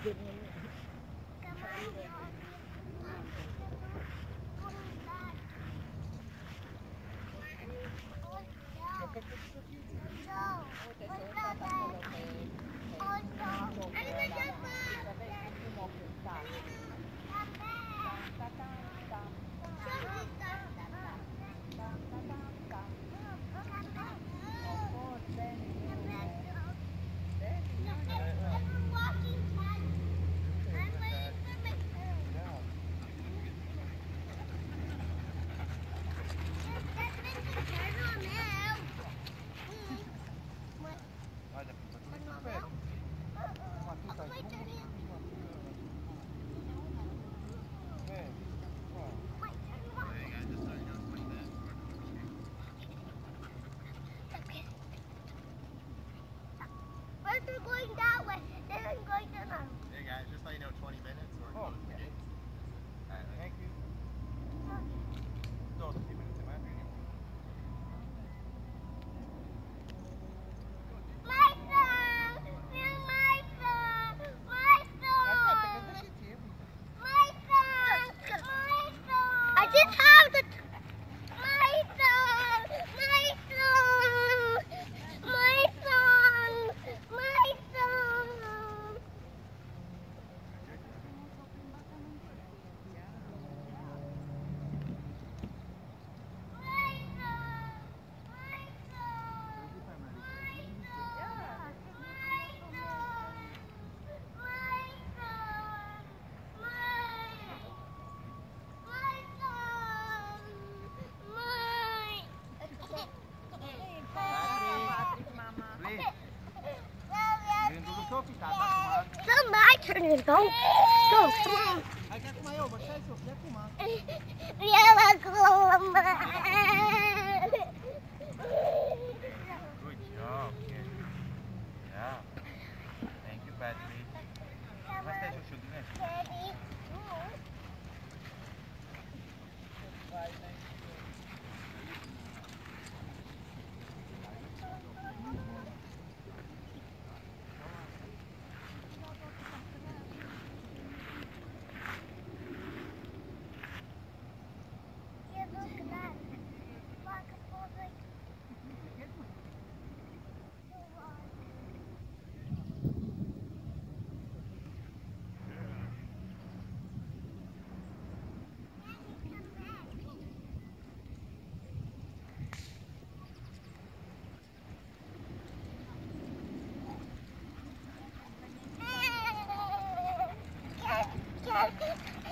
They're going that way. They're going that way. Hey guys, just let you know 20 minutes or Oh, close the okay. gates. Alright, Thank you. 12 minutes in my opinion. My son! My son! My son! My son! My son! I just have the... My son! My son! My son! My son! It's my turn to go. Go, come on. Hai que acompanhou, vou deixar isso, eu filmar. Yeah, go, Good job, kid. Yeah. Thank you, Patrick. Mas tem chuchu, né? Daddy. Cat.